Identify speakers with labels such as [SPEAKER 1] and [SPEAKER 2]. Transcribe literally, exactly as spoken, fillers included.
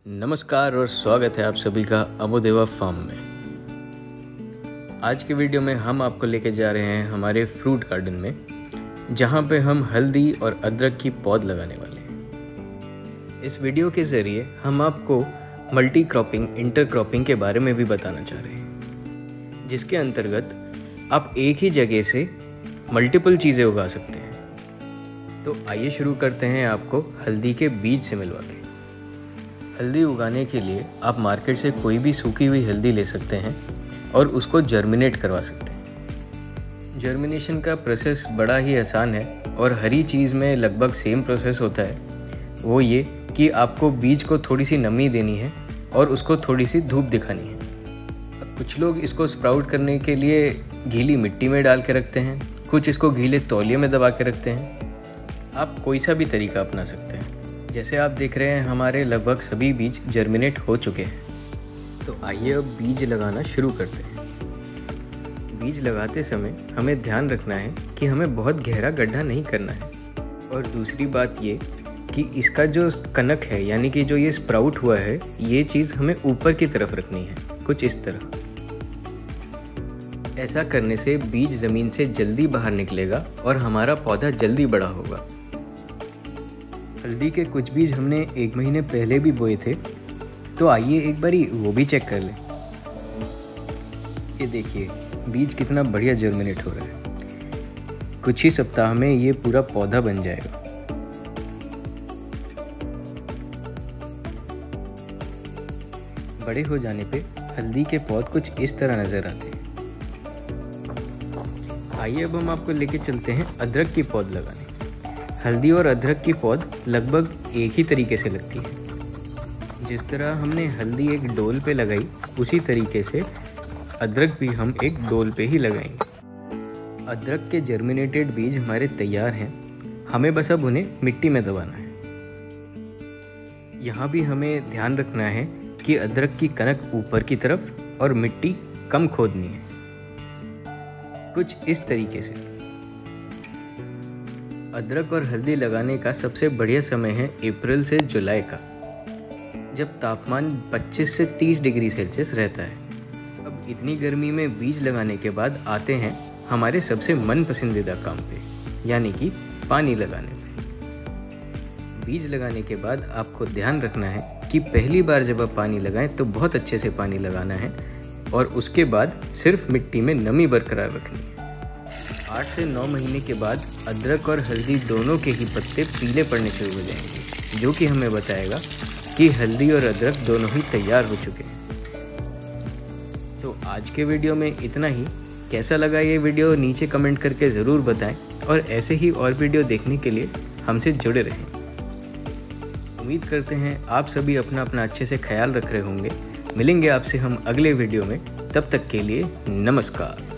[SPEAKER 1] नमस्कार और स्वागत है आप सभी का अमोदेवा फार्म में। आज के वीडियो में हम आपको लेके जा रहे हैं हमारे फ्रूट गार्डन में, जहां पे हम हल्दी और अदरक की पौध लगाने वाले हैं। इस वीडियो के ज़रिए हम आपको मल्टी क्रॉपिंग, इंटर क्रॉपिंग के बारे में भी बताना चाह रहे हैं, जिसके अंतर्गत आप एक ही जगह से मल्टीपल चीज़ें उगा सकते हैं। तो आइए शुरू करते हैं आपको हल्दी के बीज से मिलवा के। हल्दी उगाने के लिए आप मार्केट से कोई भी सूखी हुई हल्दी ले सकते हैं और उसको जर्मिनेट करवा सकते हैं। जर्मिनेशन का प्रोसेस बड़ा ही आसान है और हरी चीज़ में लगभग सेम प्रोसेस होता है। वो ये कि आपको बीज को थोड़ी सी नमी देनी है और उसको थोड़ी सी धूप दिखानी है। अब कुछ लोग इसको स्प्राउट करने के लिए गीली मिट्टी में डाल के रखते हैं, कुछ इसको गीले तौलिए में दबा के रखते हैं। आप कोई सा भी तरीका अपना सकते हैं। जैसे आप देख रहे हैं, हमारे लगभग सभी बीज जर्मिनेट हो चुके हैं। तो आइए अब बीज लगाना शुरू करते हैं। बीज लगाते समय हमें ध्यान रखना है कि हमें बहुत गहरा गड्ढा नहीं करना है। और दूसरी बात ये कि इसका जो कनक है, यानी कि जो ये स्प्राउट हुआ है, ये चीज़ हमें ऊपर की तरफ रखनी है, कुछ इस तरह। ऐसा करने से बीज ज़मीन से जल्दी बाहर निकलेगा और हमारा पौधा जल्दी बड़ा होगा। हल्दी के कुछ बीज हमने एक महीने पहले भी बोए थे, तो आइए एक बारी वो भी चेक कर लें। ये देखिए बीज कितना बढ़िया जर्मिनेट हो रहा है। कुछ ही सप्ताह में ये पूरा पौधा बन जाएगा। बड़े हो जाने पे हल्दी के पौध कुछ इस तरह नजर आते हैं। आइए अब हम आपको लेके चलते हैं अदरक की पौध लगाने। हल्दी और अदरक की पौध लगभग एक ही तरीके से लगती है। जिस तरह हमने हल्दी एक डोल पे लगाई, उसी तरीके से अदरक भी हम एक डोल पे ही लगाएंगे। अदरक के जर्मिनेटेड बीज हमारे तैयार हैं, हमें बस अब उन्हें मिट्टी में दबाना है। यहाँ भी हमें ध्यान रखना है कि अदरक की कनक ऊपर की तरफ और मिट्टी कम खोदनी है, कुछ इस तरीके से। अदरक और हल्दी लगाने का सबसे बढ़िया समय है अप्रैल से जुलाई का, जब तापमान पच्चीस से तीस डिग्री सेल्सियस रहता है। अब इतनी गर्मी में बीज लगाने के बाद आते हैं हमारे सबसे मन पसंदीदा काम पे, यानी कि पानी लगाने पे। बीज लगाने के बाद आपको ध्यान रखना है कि पहली बार जब आप पानी लगाएं तो बहुत अच्छे से पानी लगाना है और उसके बाद सिर्फ मिट्टी में नमी बरकरार रखनी है। आठ से नौ महीने के बाद अदरक और हल्दी दोनों के ही पत्ते पीले पड़ने शुरू हो जाएंगे, जो कि हमें बताएगा कि हल्दी और अदरक दोनों ही तैयार हो चुके हैं। तो आज के वीडियो में इतना ही। कैसा लगा ये वीडियो नीचे कमेंट करके ज़रूर बताएं और ऐसे ही और वीडियो देखने के लिए हमसे जुड़े रहें। उम्मीद करते हैं आप सभी अपना अपना अच्छे से ख्याल रख रहे होंगे। मिलेंगे आपसे हम अगले वीडियो में, तब तक के लिए नमस्कार।